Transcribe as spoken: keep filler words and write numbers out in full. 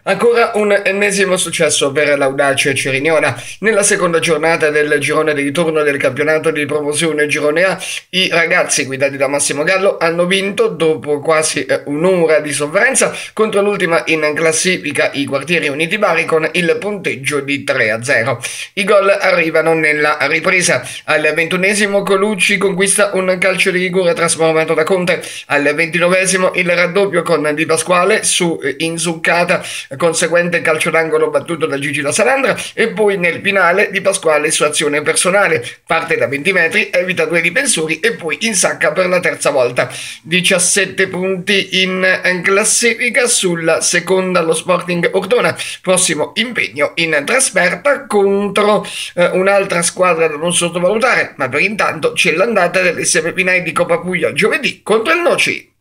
Ancora un ennesimo successo per l'Audace Ceriniona. Nella seconda giornata del girone di ritorno del campionato di promozione Girone A, i ragazzi guidati da Massimo Gallo hanno vinto dopo quasi eh, un'ora di sofferenza contro l'ultima in classifica, i Quartieri Uniti Bari, con il punteggio di tre a zero. I gol arrivano nella ripresa. Al ventunesimo Colucci conquista un calcio di rigore trasformato da Conte. Al ventinovesimo il raddoppio con Di Pasquale su eh, inzuccata, conseguente calcio d'angolo battuto da Gigi La Salandra, e poi nel finale Di Pasquale su azione personale, parte da venti metri, evita due difensori e poi insacca per la terza volta. diciassette punti in classifica, sulla seconda lo Sporting Ortona, prossimo impegno in trasferta contro eh, un'altra squadra da non sottovalutare, ma per intanto c'è l'andata delle semifinali di Coppa Puglia giovedì contro il Noci.